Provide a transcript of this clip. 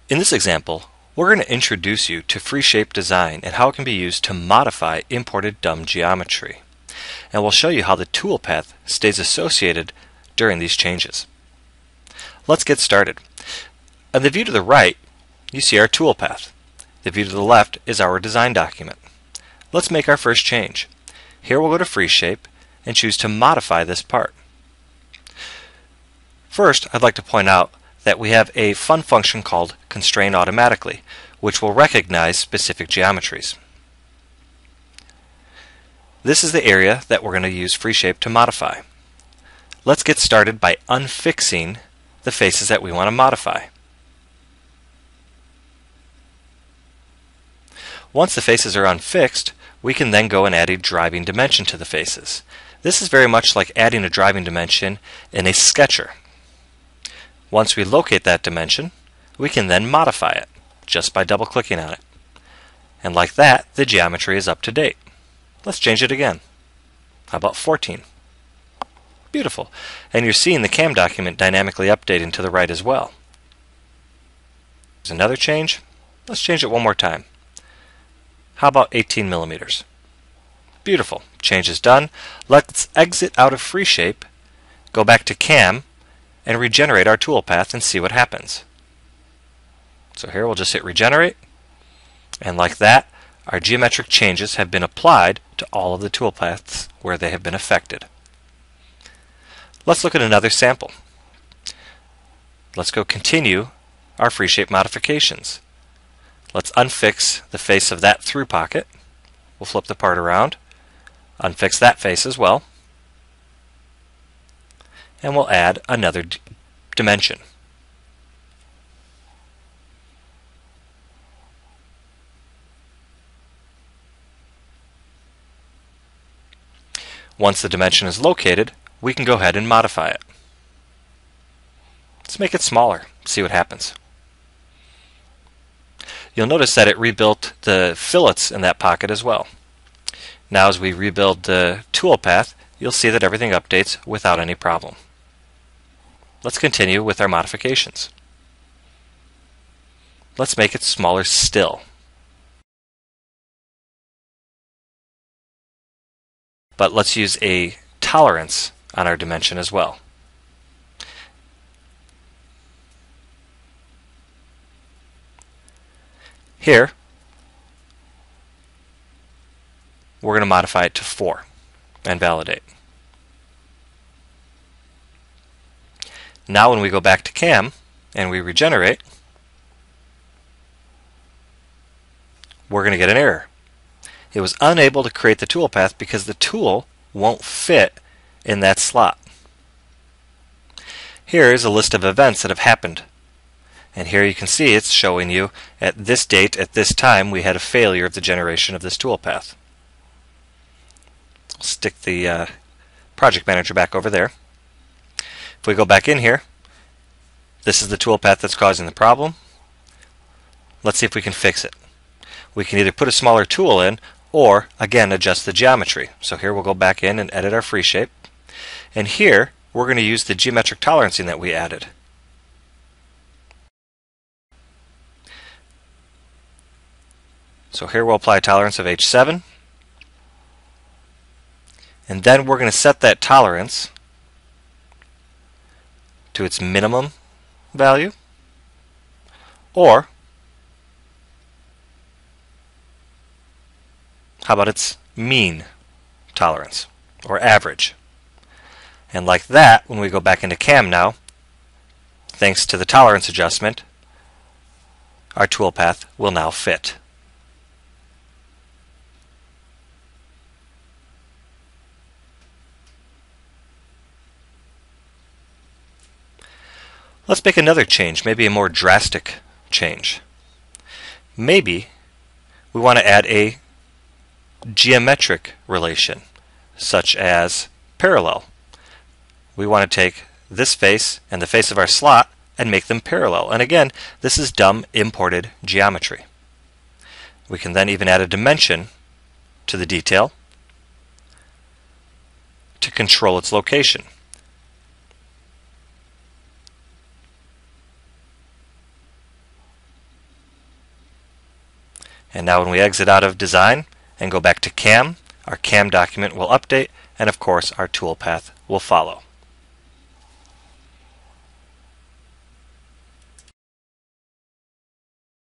In this example, we're going to introduce you to FreeShape design and how it can be used to modify imported dumb geometry. And we'll show you how the toolpath stays associated during these changes. Let's get started. On the view to the right, you see our toolpath. The view to the left is our design document. Let's make our first change. Here we'll go to FreeShape and choose to modify this part. First, I'd like to point out that we have a fun function called constrain automatically, which will recognize specific geometries. This is the area that we're going to use FreeShape to modify. Let's get started by unfixing the faces that we want to modify. Once the faces are unfixed, we can then go and add a driving dimension to the faces. This is very much like adding a driving dimension in a sketcher. Once we locate that dimension, we can then modify it just by double-clicking on it. And like that, the geometry is up to date. Let's change it again. How about 14? Beautiful. And you're seeing the CAM document dynamically updating to the right as well. There's another change. Let's change it one more time. How about 18 millimeters? Beautiful. Change is done. Let's exit out of FreeShape, go back to CAM, and regenerate our toolpath and see what happens. So here we'll just hit regenerate, and like that, our geometric changes have been applied to all of the toolpaths where they have been affected. Let's look at another sample. Let's go continue our FreeShape modifications. Let's unfix the face of that through pocket. We'll flip the part around, unfix that face as well, and we'll add another dimension. Once the dimension is located, we can go ahead and modify it. Let's make it smaller, see what happens. You'll notice that it rebuilt the fillets in that pocket as well. Now as we rebuild the toolpath, you'll see that everything updates without any problem. Let's continue with our modifications. Let's make it smaller still. But let's use a tolerance on our dimension as well. Here, we're going to modify it to 4 and validate. Now when we go back to CAM and we regenerate, we're going to get an error. It was unable to create the toolpath because the tool won't fit in that slot. Here is a list of events that have happened. And here you can see it's showing you at this date, at this time, we had a failure of the generation of this toolpath. Stick the project manager back over there. If we go back in here, this is the toolpath that's causing the problem. Let's see if we can fix it. We can either put a smaller tool in or, again, adjust the geometry. So here we'll go back in and edit our FreeShape. And here, we're going to use the geometric tolerancing that we added. So here we'll apply a tolerance of H7. And then we're going to set that tolerance to its minimum value, or how about its mean tolerance, or average. And like that, when we go back into CAM now, thanks to the tolerance adjustment, our toolpath will now fit. Let's make another change, maybe a more drastic change. Maybe we want to add a geometric relation, such as parallel. We want to take this face and the face of our slot and make them parallel. And again, this is dumb imported geometry. We can then even add a dimension to the detail to control its location. And now when we exit out of Design and go back to CAM, our CAM document will update, and of course our toolpath will follow.